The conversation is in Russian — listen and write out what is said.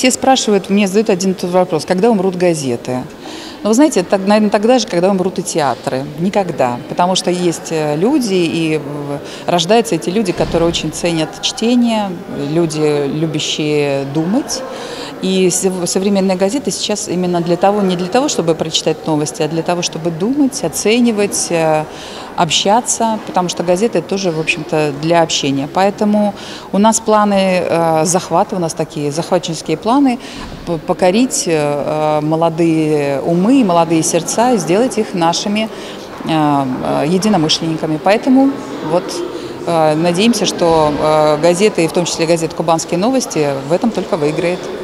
Все спрашивают, мне задают один и тот вопрос: когда умрут газеты? Но вы знаете, это, наверное, тогда же, когда умрут и театры. Никогда. Потому что есть люди, и рождаются эти люди, которые очень ценят чтение, люди, любящие думать. И современные газеты сейчас именно не для того, чтобы прочитать новости, а для того, чтобы думать, оценивать, общаться, потому что газеты тоже, в общем-то, для общения. Поэтому у нас планы захвата, у нас такие захватнические планы покорить молодые умы и молодые сердца и сделать их нашими единомышленниками. Поэтому вот надеемся, что газеты, и в том числе газета «Кубанские новости», в этом только выиграет.